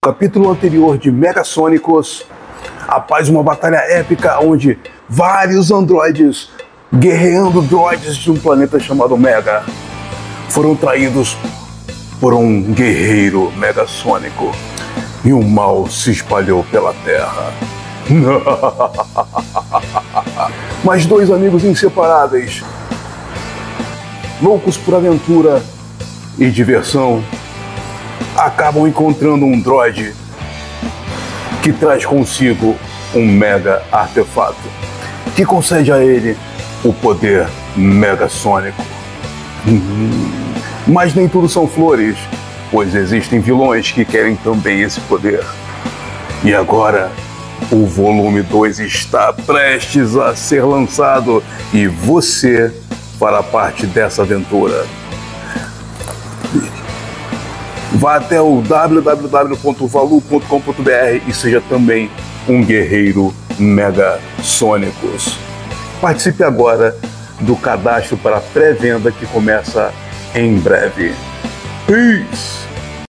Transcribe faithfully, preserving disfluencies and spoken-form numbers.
capítulo anterior de Mega Sônicos, após uma batalha épica onde vários androides, guerreando droids de um planeta chamado Mega, foram traídos por um guerreiro megassônico e o mal se espalhou pela Terra. Mas dois amigos inseparáveis, loucos por aventura e diversão, acabam encontrando um droide que traz consigo um mega artefato que concede a ele o poder megassônico. Mas nem tudo são flores, pois existem vilões que querem também esse poder. E agora, o volume dois está prestes a ser lançado e você fará parte dessa aventura. Vá até o w w w ponto valu ponto com ponto b r e seja também um guerreiro Mega Sônicos. Participe agora do cadastro para pré-venda que começa em breve. Peace!